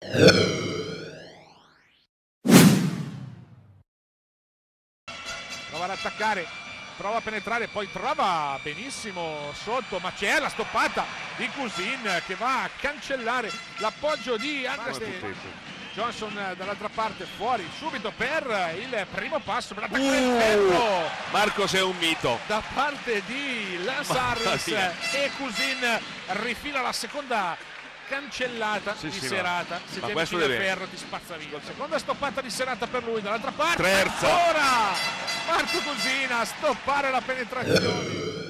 Prova ad attaccare, prova a penetrare, poi trova benissimo sotto, ma c'è la stoppata di Cousin che va a cancellare l'appoggio di Andersen. Johnson dall'altra parte fuori subito per il primo passo per attaccare il ferro. Marcos è un mito Da parte di Lance Harris e Cousin rifila la seconda cancellata di serata. Se tieni il ferro ti spazza via. Seconda stoppata di serata per lui dall'altra parte. Terza. Ora Marco Cousin a stoppare la penetrazione.